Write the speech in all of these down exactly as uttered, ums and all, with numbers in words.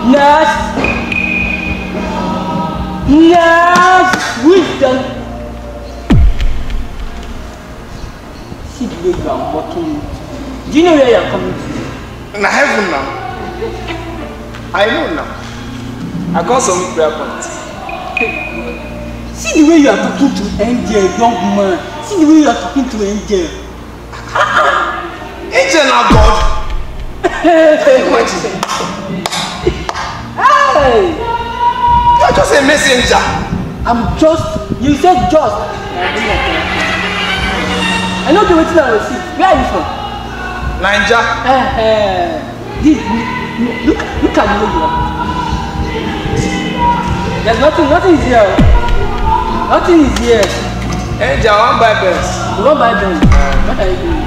Next. Next. Wisdom. See the way you are walking. Do you know where you are coming to? In heaven now. I know now. I got some prayer points. See the way you are talking to Angel, young man. See the way you are talking to Angel. Angel now God. Hey! You are just a messenger. I'm just. You said just. I know the way I will see. Where are you from? Niger. Uh, uh, this, look, look at the way you are. There's nothing, nothing is here. Nothing is here. Angel, I want buy Benz. You want buy Benz? What are you doing?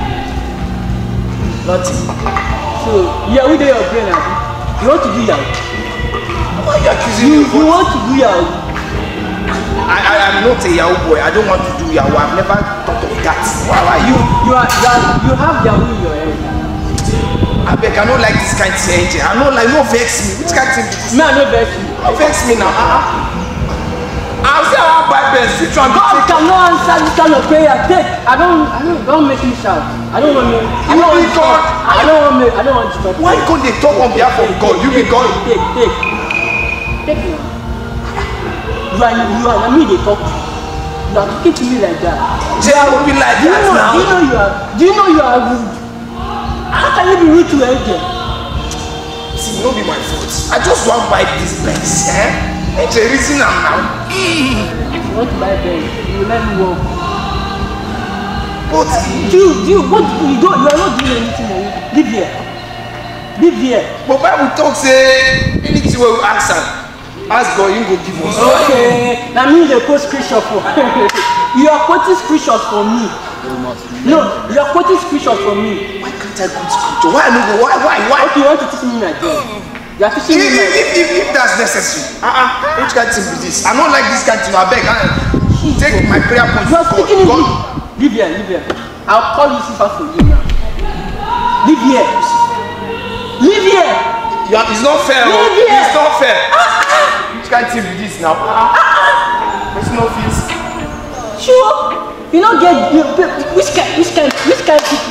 Nothing. So, yeah, we do your brain now. You want to do Yahoo? Why are you accusing you? me? You want to do Yahoo? I, I am not a Yahoo boy. I don't want to do Yahoo. I've never thought of that. Why are you? You are, you are, you have Yahoo in your head. I beg, I don't like this kind of thing. I don't like, no vex me. Which kind of thing is this? Me, I don't vex you. Don't vex me now. Uh-huh. I'll say I want buy Benz. God cannot answer this kind of prayer. Take. I don't. I don't. Don't make me shout. I don't want to. I don't want to talk. I don't want to. I don't want to talk. Why can't they talk on behalf of God? You be God. Take. Take. Take me. You are. You are. I mean, they talk. You are talking to me like that. They will be like that now. Do you know? You are. Do you know you are rude? How can you be rude to Angel? See, no be my fault. I just want to buy this Benz. Eh? It's a reason I'm now. If you want to buy Benz, you will let me walk. But you, you, what you don't, you are not doing anything. Live here. Live here. But Bible talk say anything we will ask her. Ask God, you go give us. Okay. That means they quote scripture for. You are quoting scriptures for me. No, you are quoting scriptures for me. Why can't I quote scripture? Why no go? Why? Why? Why? Okay, you want to teach me my game. You are teaching if, me my if, if, if that's necessary. Uh-uh. Which kind of thing be this? I don't like this kind of thing. I beg. I take my prayer point. You are speaking English. Live here, live here. I'll call Lucifer for you now. Live here. Live here. You are, it's not fair. Live here. It's not fair. Which kind of thing be this now? Uh-uh. It's no fees. Sure. You don't get you, which kind which kind which kind of